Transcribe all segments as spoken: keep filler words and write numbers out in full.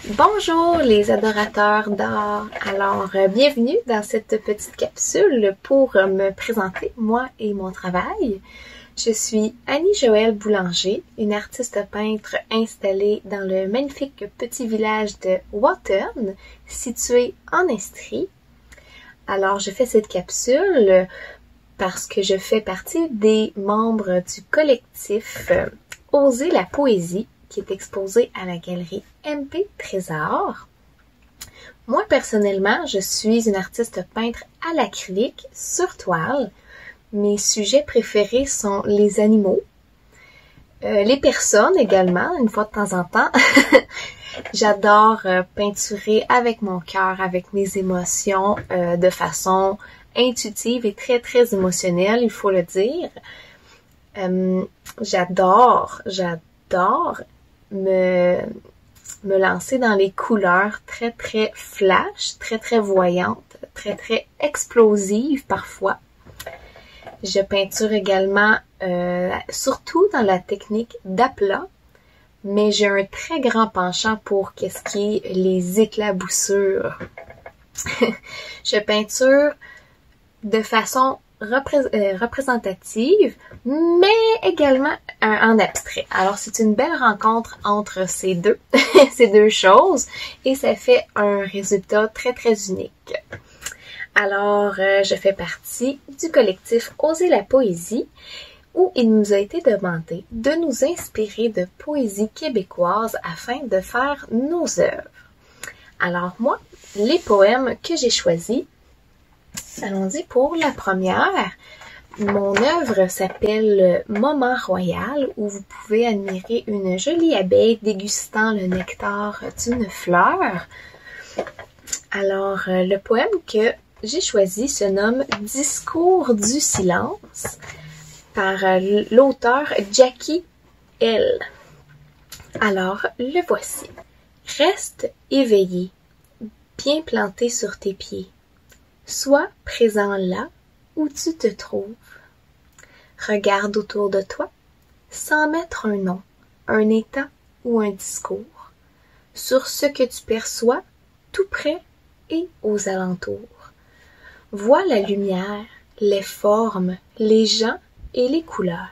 Bonjour les adorateurs d'art. Alors, euh, bienvenue dans cette petite capsule pour euh, me présenter, moi et mon travail. Je suis Annie-Joëlle Boulanger, une artiste peintre installée dans le magnifique petit village de Wattern, situé en Estrie. Alors, je fais cette capsule parce que je fais partie des membres du collectif euh, Oser la poésie, qui est exposé à la galerie M P Trésor. Moi, personnellement, je suis une artiste peintre à l'acrylique sur toile. Mes sujets préférés sont les animaux, euh, les personnes également, une fois de temps en temps. J'adore euh, peinturer avec mon cœur, avec mes émotions, euh, de façon intuitive et très, très émotionnelle, il faut le dire. Euh, j'adore, j'adore me, me lancer dans les couleurs très, très flash, très, très voyantes, très, très explosives parfois. Je peinture également, euh, surtout dans la technique d'aplat, mais j'ai un très grand penchant pour qu'est-ce qui est les éclaboussures. Je peinture de façon repré- euh, représentative, mais également euh, en abstrait. Alors, c'est une belle rencontre entre ces deux, ces deux choses, et ça fait un résultat très, très unique. Alors, euh, je fais partie du collectif Oser la poésie, où il nous a été demandé de nous inspirer de poésie québécoise afin de faire nos œuvres. Alors, moi, les poèmes que j'ai choisis, allons-y pour la première. Mon œuvre s'appelle Moment royal, où vous pouvez admirer une jolie abeille dégustant le nectar d'une fleur. Alors, le poème que j'ai choisi se nomme Discours du silence par l'auteur Jackie L. Alors, le voici. Reste éveillé, bien planté sur tes pieds. Sois présent là où tu te trouves. Regarde autour de toi, sans mettre un nom, un état ou un discours, sur ce que tu perçois tout près et aux alentours. Vois la lumière, les formes, les gens et les couleurs.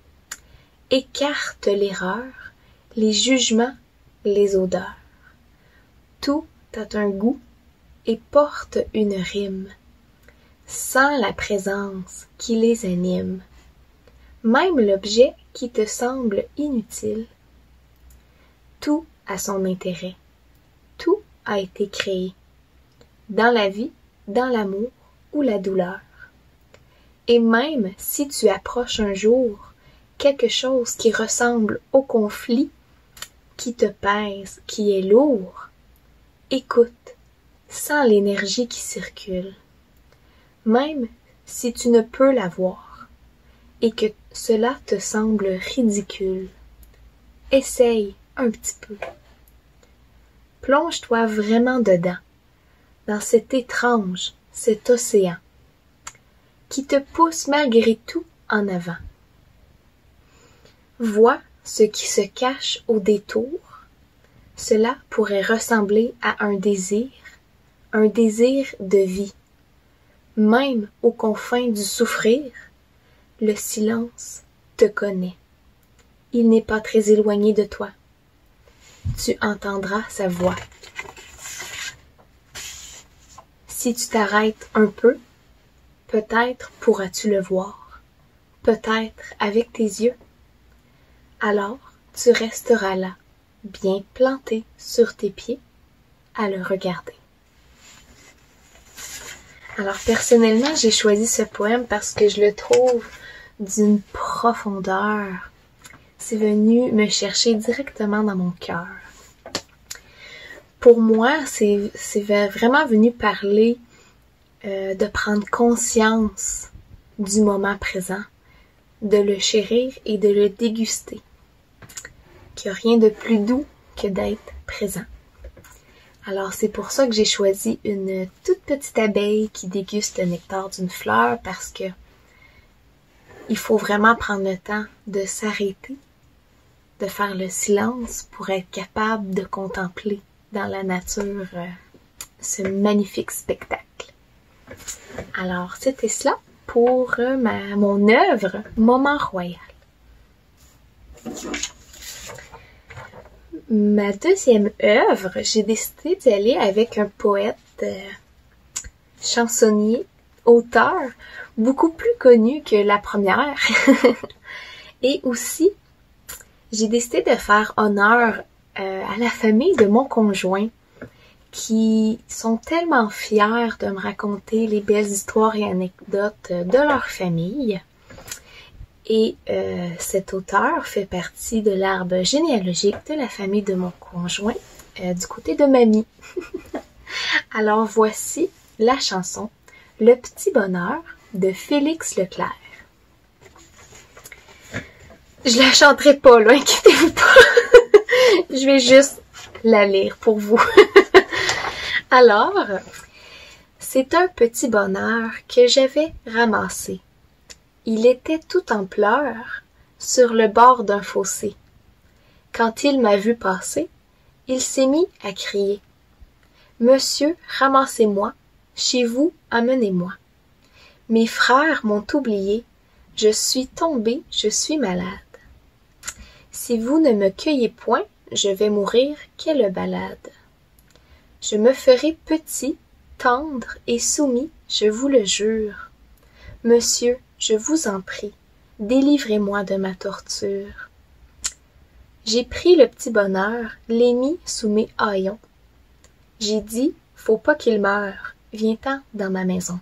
Écarte l'erreur, les jugements, les odeurs. Tout a un goût et porte une rime. Sens la présence qui les anime. Même l'objet qui te semble inutile. Tout a son intérêt. Tout a été créé. Dans la vie, dans l'amour ou la douleur. Et même si tu approches un jour quelque chose qui ressemble au conflit, qui te pèse, qui est lourd, écoute, sens l'énergie qui circule. Même si tu ne peux la voir et que cela te semble ridicule, essaye un petit peu. Plonge-toi vraiment dedans, dans cet étrange, cet océan, qui te pousse malgré tout en avant. Vois ce qui se cache au détour. Cela pourrait ressembler à un désir, un désir de vie. Même aux confins du souffrir, le silence te connaît. Il n'est pas très éloigné de toi. Tu entendras sa voix. Si tu t'arrêtes un peu, peut-être pourras-tu le voir, peut-être avec tes yeux. Alors, tu resteras là, bien planté sur tes pieds, à le regarder. Alors, personnellement, j'ai choisi ce poème parce que je le trouve d'une profondeur. C'est venu me chercher directement dans mon cœur. Pour moi, c'est, c'est vraiment venu parler euh, de prendre conscience du moment présent, de le chérir et de le déguster. Qu'il n'y a rien de plus doux que d'être présent. Alors, c'est pour ça que j'ai choisi une toute petite abeille qui déguste le nectar d'une fleur parce que il faut vraiment prendre le temps de s'arrêter, de faire le silence pour être capable de contempler dans la nature euh, ce magnifique spectacle. Alors, c'était cela pour euh, ma, mon œuvre Moment Royal. Ma deuxième œuvre, j'ai décidé d'y aller avec un poète, euh, chansonnier, auteur, beaucoup plus connu que la première. Et aussi, j'ai décidé de faire honneur euh, à la famille de mon conjoint, qui sont tellement fiers de me raconter les belles histoires et anecdotes de leur famille. Et euh, cet auteur fait partie de l'arbre généalogique de la famille de mon conjoint, euh, du côté de mamie. Alors voici la chanson « Le petit bonheur » de Félix Leclerc. Je la chanterai pas, là, inquiétez-vous pas. Je vais juste la lire pour vous. Alors, c'est un petit bonheur que j'avais ramassé. Il était tout en pleurs sur le bord d'un fossé. Quand il m'a vu passer, il s'est mis à crier. « Monsieur, ramassez-moi, chez vous, amenez-moi. Mes frères m'ont oublié, je suis tombé, je suis malade. Si vous ne me cueillez point, je vais mourir, quelle balade. Je me ferai petit, tendre et soumis, je vous le jure. Monsieur, je vous en prie, délivrez-moi de ma torture. J'ai pris le petit bonheur, l'ai mis sous mes haillons. J'ai dit, faut pas qu'il meure, viens-t'en dans ma maison.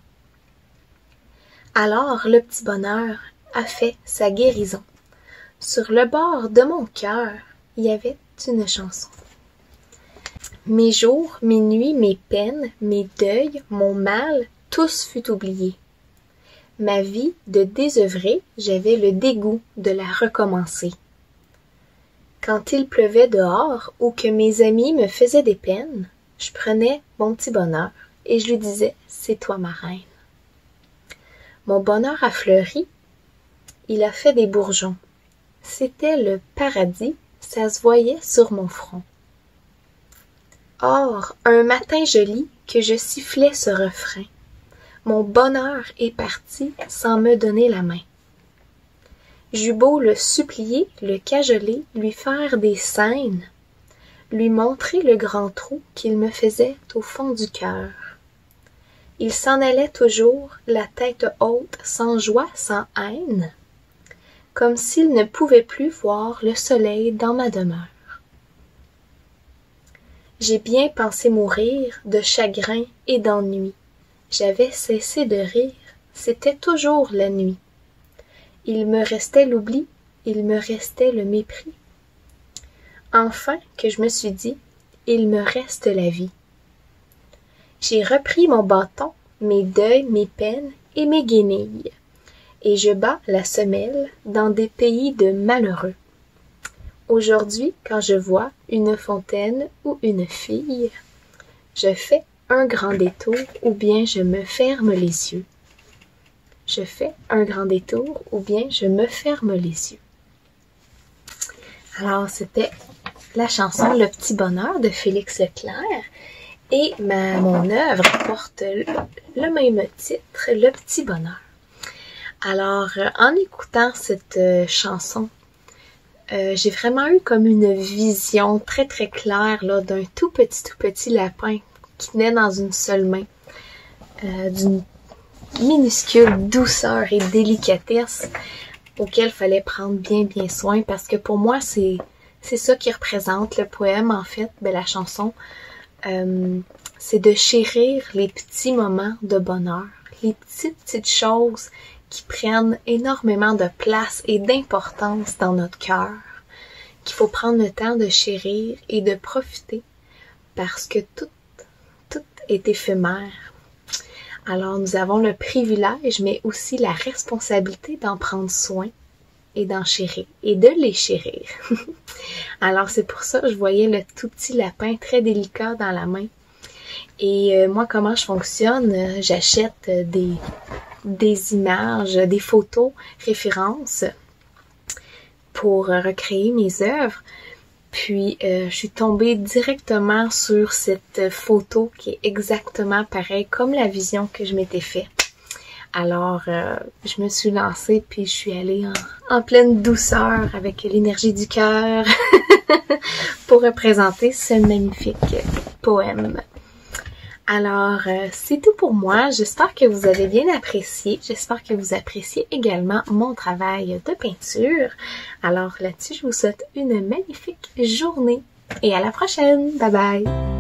Alors le petit bonheur a fait sa guérison. Sur le bord de mon cœur, il y avait une chanson. Mes jours, mes nuits, mes peines, mes deuils, mon mal, tous fut oublié. Ma vie de désœuvrée, j'avais le dégoût de la recommencer. Quand il pleuvait dehors ou que mes amis me faisaient des peines, je prenais mon petit bonheur et je lui disais « c'est toi ma reine ». Mon bonheur a fleuri, il a fait des bourgeons. C'était le paradis, ça se voyait sur mon front. Or, un matin joli que je sifflais ce refrain, mon bonheur est parti sans me donner la main. J'eus beau le supplier, le cajoler, lui faire des scènes, lui montrer le grand trou qu'il me faisait au fond du cœur. Il s'en allait toujours, la tête haute, sans joie, sans haine, comme s'il ne pouvait plus voir le soleil dans ma demeure. J'ai bien pensé mourir de chagrin et d'ennui. J'avais cessé de rire, c'était toujours la nuit. Il me restait l'oubli, il me restait le mépris. Enfin que je me suis dit, il me reste la vie. J'ai repris mon bâton, mes deuils, mes peines et mes guenilles, et je bats la semelle dans des pays de malheureux. Aujourd'hui, quand je vois une fontaine ou une fille, je fais un grand détour ou bien je me ferme les yeux. Je fais un grand détour ou bien je me ferme les yeux. Alors, c'était la chanson Le Petit Bonheur de Félix Leclerc et ma, mon œuvre porte le, le même titre, Le Petit Bonheur. Alors, en écoutant cette euh, chanson, euh, j'ai vraiment eu comme une vision très très claire là d'un tout petit tout petit lapin qui tenait dans une seule main, euh, d'une minuscule douceur et délicatesse auquel il fallait prendre bien bien soin parce que pour moi c'est c'est ça qui représente le poème en fait, ben la chanson, euh, c'est de chérir les petits moments de bonheur, les petites petites choses qui prennent énormément de place et d'importance dans notre cœur, qu'il faut prendre le temps de chérir et de profiter parce que tout, tout est éphémère. Alors nous avons le privilège mais aussi la responsabilité d'en prendre soin et d'en chérir et de les chérir. Alors c'est pour ça que je voyais le tout petit lapin très délicat dans la main. Et euh, moi comment je fonctionne, euh, j'achète euh, des des images, des photos références pour recréer mes œuvres. Puis, euh, je suis tombée directement sur cette photo qui est exactement pareille comme la vision que je m'étais faite. Alors, euh, je me suis lancée puis je suis allée en, en pleine douceur avec l'énergie du cœur pour représenter ce magnifique poème. Alors, euh, c'est tout pour moi. J'espère que vous avez bien apprécié. J'espère que vous appréciez également mon travail de peinture. Alors là-dessus, je vous souhaite une magnifique journée et à la prochaine. Bye bye!